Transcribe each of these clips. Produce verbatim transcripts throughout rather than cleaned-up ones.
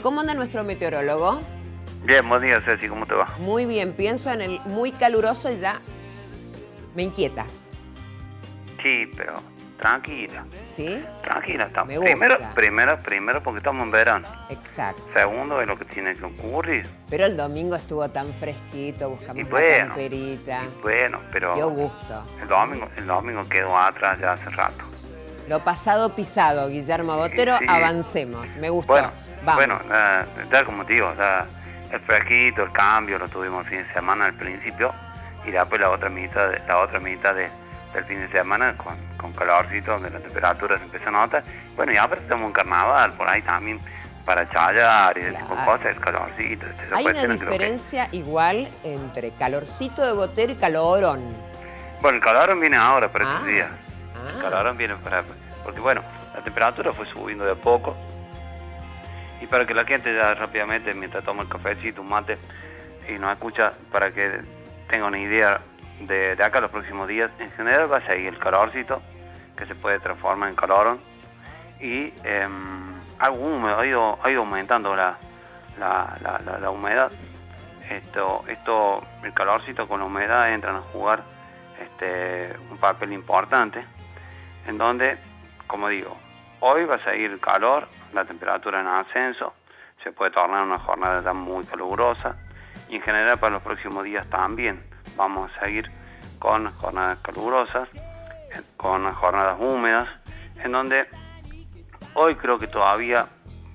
¿Cómo anda nuestro meteorólogo? Bien, buen día, Ceci, ¿cómo te va? Muy bien, pienso en el muy caluroso y ya me inquieta. Sí, pero tranquila. ¿Sí? Tranquila, estamos. Me gusta. Primero, primero, primero porque estamos en verano. Exacto. Segundo, es lo que tiene que ocurrir. Pero el domingo estuvo tan fresquito, buscamos Y una bueno, camperita. y bueno, pero Dio gusto. el domingo, el domingo quedó atrás ya hace rato. Lo pasado pisado, Guillermo Botero, Sí. avancemos. Me gustó. Bueno, Vamos. bueno, eh, ya como te digo, ya el fresquito, el cambio lo tuvimos el fin de semana al principio y después la otra mitad, de, la otra mitad de, del fin de semana con, con calorcito, donde la temperatura se empieza a notar. Bueno, y ahora estamos en carnaval, por ahí también para chayar y ese tipo de Claro. cosas, el calorcito. Esa Hay una cuestión, creo que- diferencia igual entre calorcito de Botero y calorón. Bueno, el calorón viene ahora para Ah. estos días. El calorón viene para... Porque bueno, la temperatura fue subiendo de a poco. Y para que la gente ya rápidamente, mientras toma el cafecito, un mate, y nos escucha, para que tenga una idea de, de acá los próximos días, en general va a seguir el calorcito, que se puede transformar en calorón, y eh, algo húmedo, ha ido, ha ido aumentando la, la, la, la, la humedad. Esto, esto, el calorcito con la humedad entran a jugar este, un papel importante, en donde, como digo, hoy va a seguir el calor, la temperatura en ascenso, se puede tornar una jornada ya muy calurosa y en general para los próximos días también vamos a seguir con jornadas calurosas, con jornadas húmedas, en donde hoy creo que todavía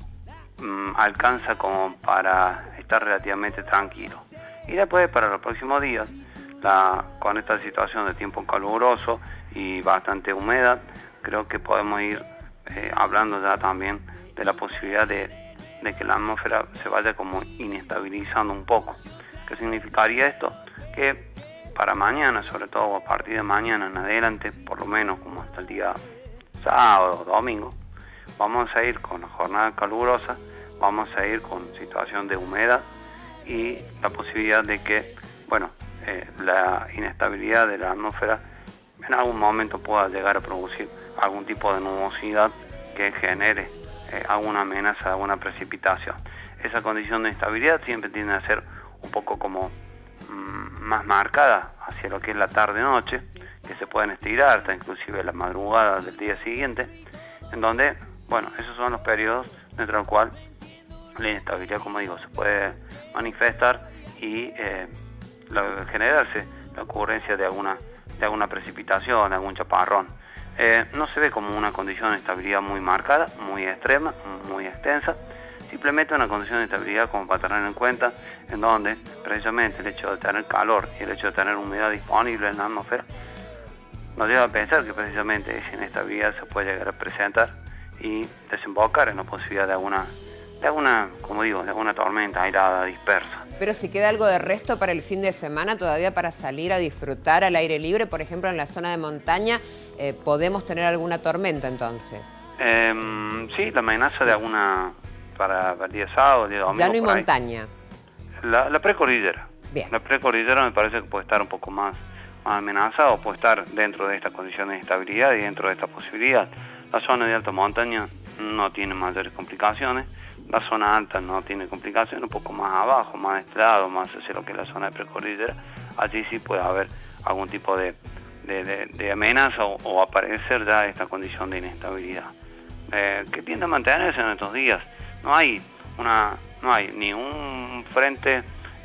mmm, alcanza como para estar relativamente tranquilo. Y después para los próximos días, la, con esta situación de tiempo caluroso y bastante humedad, creo que podemos ir eh, hablando ya también de la posibilidad de, de que la atmósfera se vaya como inestabilizando un poco. ¿Qué significaría esto? Que para mañana, sobre todo a partir de mañana en adelante, por lo menos como hasta el día sábado o domingo, vamos a ir con jornadas calurosas, vamos a ir con situación de humedad y la posibilidad de que, bueno, eh, la inestabilidad de la atmósfera en algún momento pueda llegar a producir algún tipo de nubosidad que genere eh, alguna amenaza, alguna precipitación. Esa condición de inestabilidad siempre tiende a ser un poco como mmm, más marcada hacia lo que es la tarde-noche, que se pueden estirar hasta inclusive la madrugada del día siguiente, en donde, bueno, esos son los periodos dentro del cual la inestabilidad, como digo, se puede manifestar y eh, la, generarse la ocurrencia de alguna de alguna precipitación, algún chaparrón. Eh, no se ve como una condición de estabilidad muy marcada, muy extrema, muy extensa, simplemente una condición de estabilidad como para tener en cuenta, en donde precisamente el hecho de tener calor y el hecho de tener humedad disponible en la atmósfera nos lleva a pensar que precisamente esa inestabilidad se puede llegar a presentar y desembocar en la posibilidad de alguna, de alguna, como digo, de alguna tormenta airada dispersa. Pero si queda algo de resto para el fin de semana, todavía para salir a disfrutar al aire libre, por ejemplo, en la zona de montaña, eh, ¿podemos tener alguna tormenta entonces? Eh, sí, la amenaza de alguna para el día sábado, el día domingo. Ya no hay por ahí. montaña. La, la precordillera. Bien. La precordillera me parece que puede estar un poco más, más amenazada o puede estar dentro de estas condiciones de estabilidad y dentro de esta posibilidad. La zona de alta montaña no tiene mayores complicaciones. La zona alta no tiene complicaciones, un poco más abajo, más de este lado, más hacia lo que es la zona de precordillera. Allí sí puede haber algún tipo de, de, de, de amenaza o, o aparecer ya esta condición de inestabilidad. Eh, que tiende a mantenerse en estos días. No hay, una, no hay ni un frente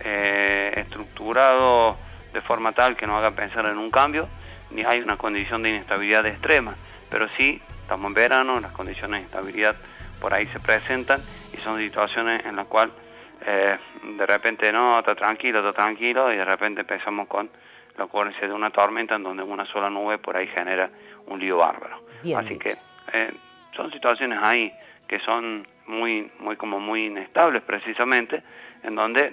eh, estructurado de forma tal que nos haga pensar en un cambio, ni hay una condición de inestabilidad extrema. Pero sí, estamos en verano, las condiciones de estabilidad por ahí se presentan y son situaciones en las cuales eh, de repente no, está tranquilo, está tranquilo y de repente empezamos con la ocurrencia de una tormenta en donde una sola nube por ahí genera un lío bárbaro. Bien Así dicho. que eh, son situaciones ahí que son muy, muy, como muy inestables precisamente, en donde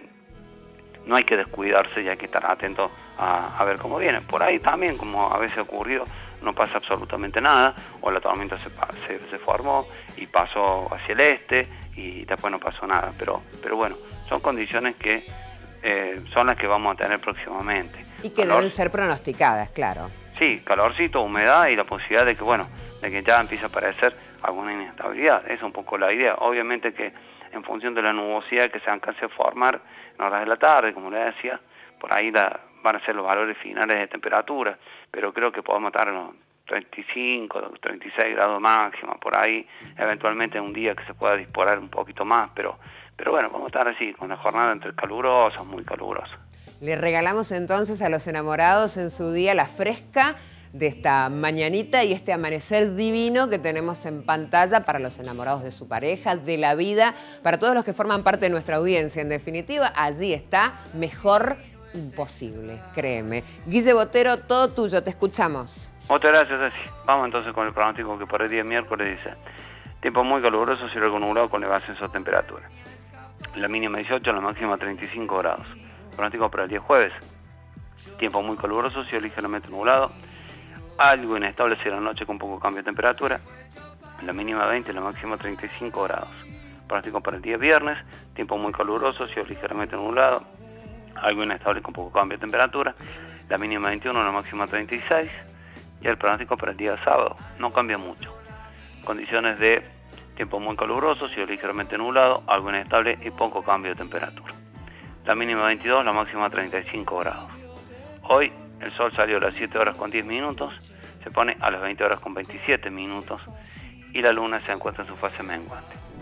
no hay que descuidarse y hay que estar atento a, a ver cómo viene. Por ahí también, como a veces ha ocurrido, no pasa absolutamente nada, o la tormenta se, se, se formó y pasó hacia el este y después no pasó nada, pero, pero bueno, son condiciones que eh, son las que vamos a tener próximamente. Y que Calor, deben ser pronosticadas, claro. Sí, calorcito, humedad y la posibilidad de que, bueno, de que ya empiece a aparecer alguna inestabilidad. Esa es un poco la idea. Obviamente que en función de la nubosidad que se alcance a formar en horas de la tarde, como le decía, por ahí la, van a ser los valores finales de temperatura, pero creo que podemos estar en los treinta y cinco, treinta y seis grados máxima, por ahí, eventualmente un día que se pueda disparar un poquito más, pero, pero bueno, vamos a estar así, con la jornada entre calurosas, muy calurosas. Le regalamos entonces a los enamorados en su día la fresca de esta mañanita y este amanecer divino que tenemos en pantalla para los enamorados de su pareja, de la vida, para todos los que forman parte de nuestra audiencia. En definitiva, allí está, mejor imposible, créeme. Guille Botero, todo tuyo, te escuchamos. Muchas gracias, Ceci. Vamos entonces con el pronóstico que para el día miércoles dice: tiempo muy caluroso, cielo algo nublado con leve ascenso de temperatura. La mínima dieciocho, la máxima treinta y cinco grados. Pronóstico para el día jueves: tiempo muy caluroso, cielo ligeramente nublado, algo inestable será la noche con poco cambio de temperatura. La mínima veinte, la máxima treinta y cinco grados. Pronóstico para el día viernes: tiempo muy caluroso, cielo ligeramente nublado, algo inestable con poco cambio de temperatura. La mínima veintiuno, la máxima treinta y seis. Y el pronóstico para el día sábado no cambia mucho. Condiciones de tiempo muy caluroso, cielo ligeramente nublado, algo inestable y poco cambio de temperatura. La mínima veintidós, la máxima treinta y cinco grados. Hoy el sol salió a las siete horas con diez minutos, se pone a las veinte horas con veintisiete minutos y la luna se encuentra en su fase menguante.